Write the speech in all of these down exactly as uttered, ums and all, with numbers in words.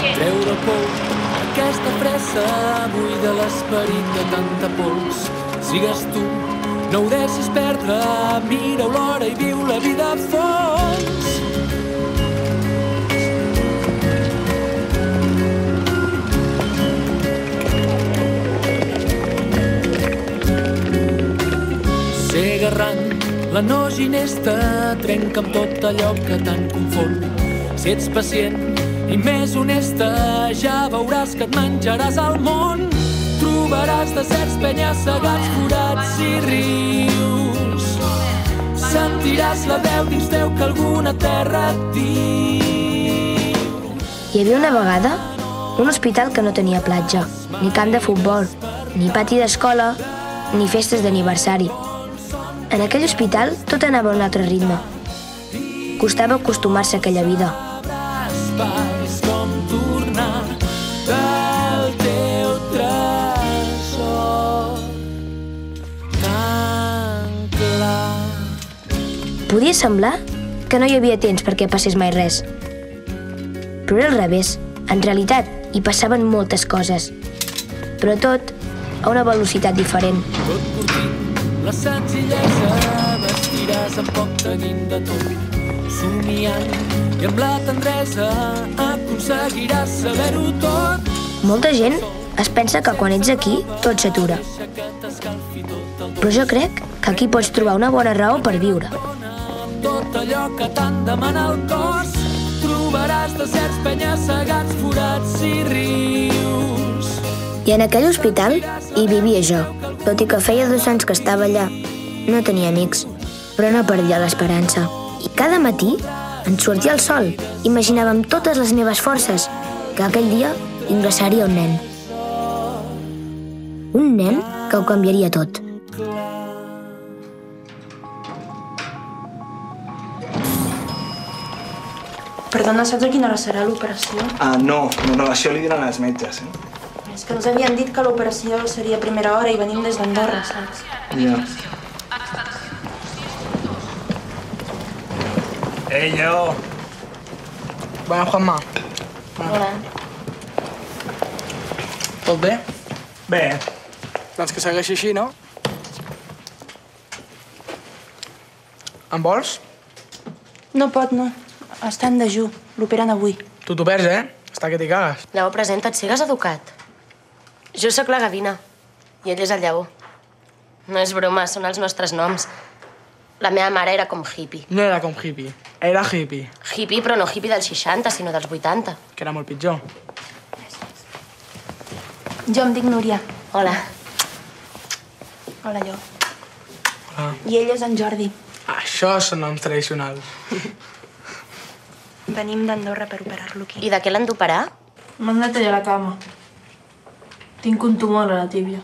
Treure pols, aquesta fressa buida l'esperit de tanta pols. Sigues tu, no ho deixis perdre, mira-ho l'hora i viu la vida a fons. Segarrant, la no ginesta trenca amb tot allò que tant confon. Si ets pacient i més honesta, ja veuràs que et menjaràs el món. Trobaràs deserts, penya-segats, forats i rius. Sentiràs la veu dins teu que alguna terra et diu. Hi havia una vegada un hospital que no tenia platja, ni camp de futbol, ni pati d'escola, ni festes d'aniversari. En aquell hospital tot anava a un altre ritme. Costava acostumar-se a aquella vida. És com tornar del teu tresor tan clar. Podia semblar que no hi havia temps perquè passés mai res. Però era al revés. En realitat, hi passaven moltes coses. Però tot a una velocitat diferent. Tot curtint la senzillesa, vestiràs amb poc tenint de tot. Somiant i amb la tendresa aconseguiràs saber-ho tot. Molta gent es pensa que quan ets aquí tot s'atura. Però jo crec que aquí pots trobar una bona raó per viure. Tot allò que tant demana el cos, trobaràs deserts, penya-segats, forats i rius. I en aquell hospital hi vivia jo. Tot i que feia dos anys que estava allà, no tenia amics, però no perdia l'esperança. I cada matí ens sortia el sol. Imaginava amb totes les meves forces que aquell dia ingressaria un nen. Un nen que ho canviaria tot. Perdona, saps a quina hora serà l'operació? Ah, no, no, no, això li diran als metges, eh? És que ens havien dit que l'operació seria a primera hora i venim des d'Andorra, saps? Ja. Ei, Lleó! Bona, Juanma. Hola. Tot bé? Bé. Doncs que segueixi així, no? En vols? No pot, no. Està en dejú. L'operen avui. Tu t'ho perds, eh? Està que t'hi cagues. Lleó, presenta't, sigues educat. Jo sóc la Gavina i ell és el Lleó. No és broma, són els nostres noms. La meva mare era com hippie. No era com hippie, era hippie. Hippie, però no hippie dels seixanta, sinó dels vuitanta. Que era molt pitjor. Jo em dic Núria. Hola. Hola, jo. Hola. I ell és en Jordi. Això són noms tradicionals. Venim d'Andorra per operar-lo aquí. I de què l'han d'operar? M'han de tallar la cama. Tinc un tumor a la tíbia.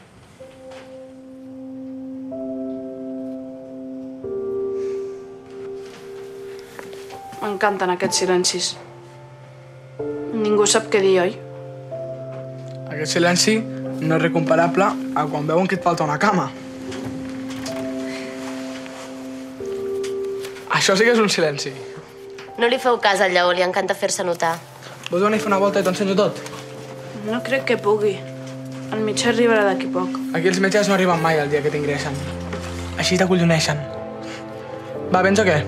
M'encanten aquests silencis. Ningú sap què dir, oi? Aquest silenci no és recomparable a quan veuen que et falta una cama. Això sí que és un silenci. No li feu cas al Lleó, li encanta fer-se notar. Vols venir a fer una volta i t'ensenyo tot? No crec que pugui. El metge arribarà d'aquí poc. Aquí els metges no arriben mai el dia que t'ingressen. Així t'acolloneixen. Va, vens o què?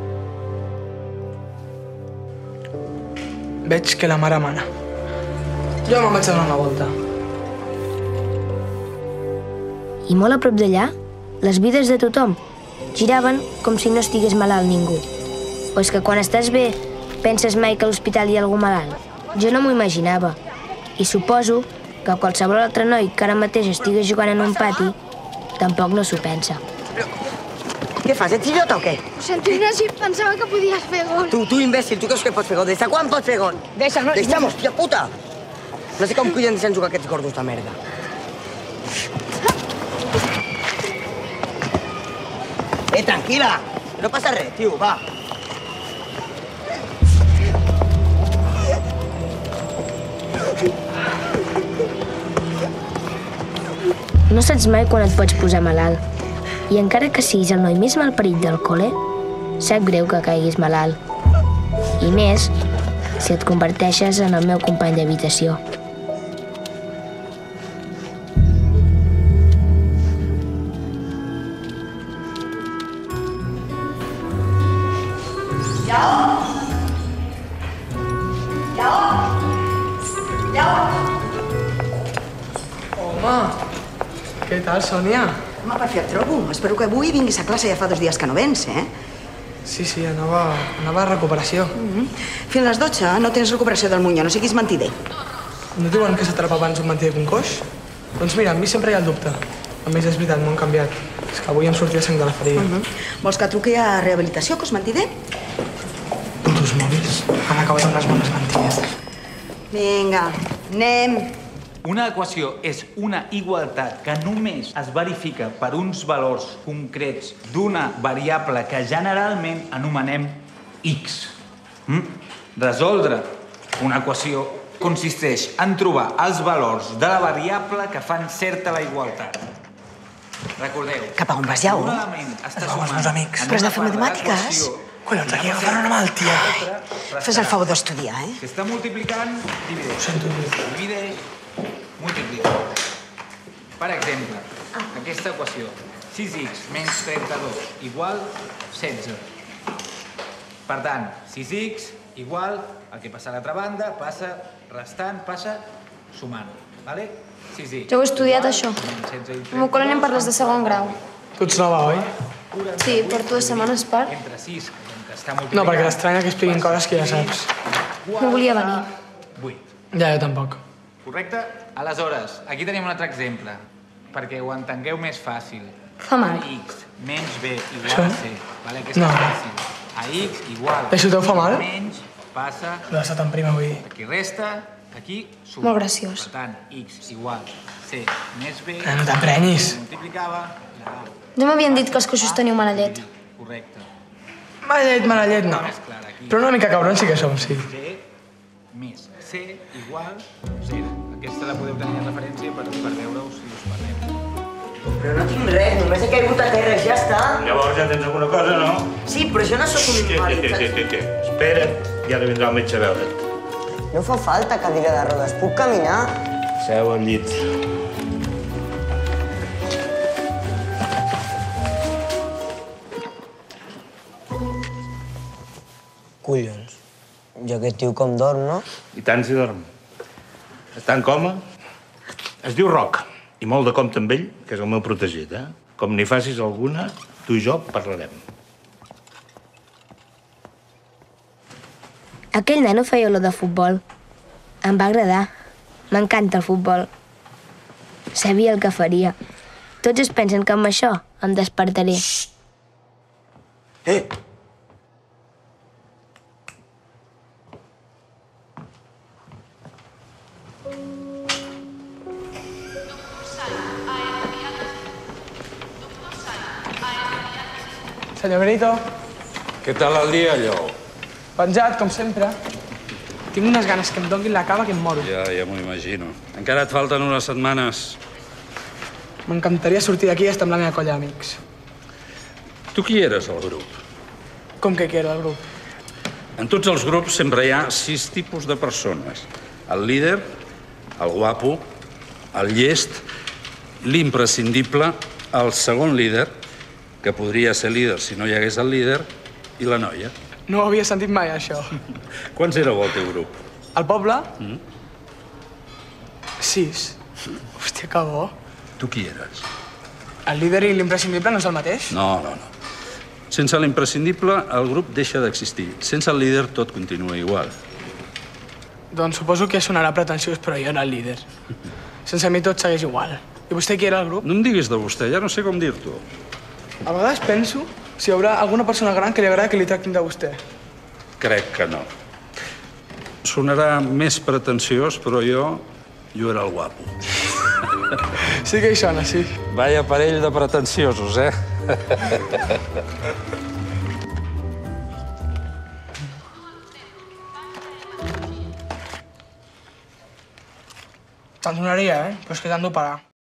Veig que la mare mana. Jo me'n vaig a donar una volta. I molt a prop d'allà, les vides de tothom giraven com si no estigués malalt ningú. O és que quan estàs bé penses mai que a l'hospital hi ha algú malalt? Jo no m'ho imaginava. I suposo que qualsevol altre noi que ara mateix estigui jugant en un pati tampoc no s'ho pensa. Què fas, ets idiota o què? Ho sento, Ignasi, pensava que podies fer gol. Tu, tu, imbècil, tu creus que pots fer gol? Des de quan pots fer gol? Deixa'm, no... Deixa'm, hòstia puta! No sé com collons deixen jugar aquests gordos de merda. Eh, tranquil·la! No passa res, tio, va. No saps mai quan et pots posar malalt. I encara que siguis el noi més malparit del col·le, sap greu que caiguis malalt. I més, si et converteixes en el meu company d'habitació. Home, què tal, Sònia? Home, per fi et trobo. Espero que avui vinguis a classe, ja fa dos dies que no vens, eh? Sí, sí, anava, anava a recuperació. Mm-hmm. Fins a les dotze no tens recuperació del Munyó, no siguis mentider. No diuen que s'atrapa abans un mentider que un coix? Doncs mira, a mi sempre hi ha el dubte. A més, és veritat, m'ho han canviat. És que avui em sortia sang de la ferida. Mm-hmm. Vols que truqui a rehabilitació, cos mentider? Putos mòbils. Han acabat amb les bones mentides. Vinga, anem. Una equació és una igualtat que només es verifica per uns valors concrets d'una variable que generalment anomenem X. Mm? Resoldre una equació consisteix en trobar els valors de la variable que fan certa la igualtat. Recordeu, Cap a on vas, Lleó? un element està Som els meus amics. Però has de fer matemàtiques? Collons, aquí agafant una malaltia. Fes el favor d'estudiar, eh? Si està multiplicant, divideix. Ho sento, tio. Divideix, multiplica. Per exemple, aquesta equació, sis x menys trenta-dos igual setze. Per tant, sis x igual, el que passa a l'altra banda, passa restant, passa sumant. Vale? sis x. Jo ho he estudiat, això. Al meu col·le anem per les de segon grau. Tu ets nova, oi? Sí, porto dues setmanes per... Entre sis, que està multiplicant... No, perquè l'estranya que expliquin coses que ja saps. No volia venir. vuit. Ja, jo tampoc. Correcte? Aleshores, aquí tenim un altre exemple, perquè ho entengueu més fàcil. Fa mal. A x menys b igual a c. Vale? Aquesta No. és fàcil. A x igual... Això teu fa mal? Menys passa... L'he estat en prima avui. Aquí resta, aquí suma. Molt graciós. Per tant, x igual c més b... Eh, no t'emprenyis. Multiplicava la a. Ja m'havien dit que els coixos teniu mala llet. Correcte. Mala llet, mala llet, no. Més clar, aquí. Però una mica cabrons sí que som, sí. c més c igual zero. Aquesta la podeu tenir en referència per, per veure-ho si us parlem. Però no tinc res, només he caigut a terra, ja està. Llavors ja tens alguna cosa, no? Sí, però jo no sóc un invàlid, Té, té, té, té. Espera't, i ara vindrà el metge a veure't. No fa falta cadira de rodes, puc caminar. Seu al llit. Collons, i aquest tio com dorm, no? I tant si dorm. Està en coma. Es diu Roc, i molt de compte amb ell, que és el meu protegit, eh? Com n'hi facis alguna, tu i jo parlarem. Aquell nano feia olor de futbol. Em va agradar. M'encanta el futbol. Sabia el que faria. Tots es pensen que amb això em despertaré. Eh! Senyor Benito, Què tal el dia, Lleó? penjat, com sempre. Tinc unes ganes que em donguin la cama que em moro. Ja, ja m'ho imagino. Encara et falten unes setmanes. M'encantaria sortir d'aquí i estar amb la meva colla d'amics. Tu qui eres, al grup? Com que quiero, el grup? En tots els grups sempre hi ha sis tipus de persones. El líder, el guapo, el llest, l'imprescindible, el segon líder, que podria ser líder si no hi hagués el líder, i la noia. No ho havia sentit mai, això. Quants éreu al teu grup? Al poble? Mm? Sis. Hòstia, que bo. Tu qui eres? El líder i l'imprescindible no és el mateix? No, no, no. Sense l'imprescindible, el grup deixa d'existir. Sense el líder, tot continua igual. Doncs suposo que sonarà pretensiós, però jo era el líder. Sense mi tot segueix igual. I vostè qui era el grup? No em diguis de vostè, ja no sé com dir-t'ho. A vegades penso si hi haurà alguna persona gran que li agrada que li tractin de vostè. Crec que no. Sonarà més pretensiós, però jo... jo era el guapo. Sí que hi sona, sí. Vaya parell de pretensiosos, eh? Te'n donaria, eh? Però és que t'han d'operar.